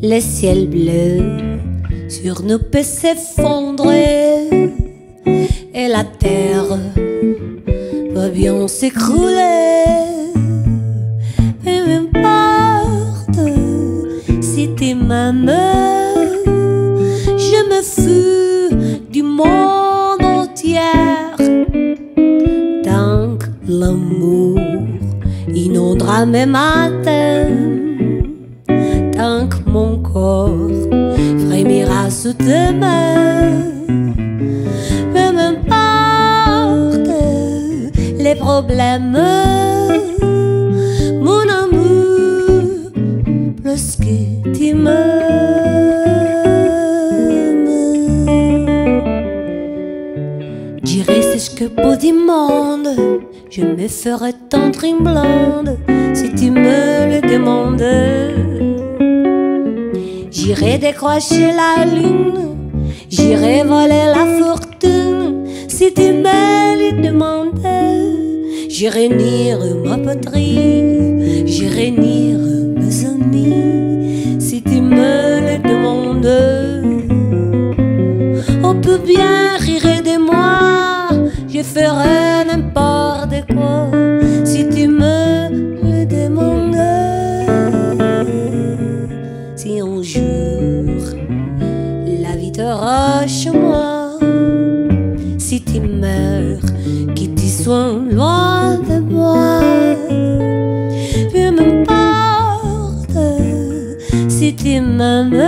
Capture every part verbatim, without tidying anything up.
le ciel bleu sur nous peut s'effondrer et la terre va bien s'écrouler. Mais m'importe si tu m'aimes, je me fous du monde entier. Tant que l'amour inondera mes matins, tant que mon corps frémira sous tes mains. Peu m'importe les problèmes, mon amour, plus que tu m'aimes. J'irai jusque bout du monde, je me ferai tendre une blonde si tu me le demandes. J'irai décrocher la lune, j'irai voler la fortune si tu me le demandes. J'irai nier ma patrie, j'irai nier mes amis si tu me le demandes. On peut bien rire de moi, je ferai n'importe quoi si tu me le demandes. Si un jour la vie te roche moi, si tu meurs, que tu sois loin de moi. Peu m'importe si tu m'aimes,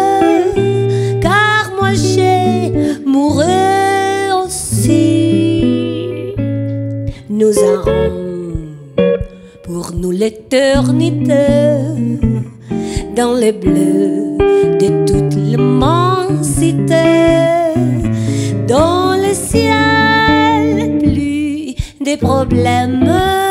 car moi j'ai mouru aussi. Nous aurons pour nous l'éternité dans les bleus de toute l'immensité. Dans le ciel, plus de problèmes.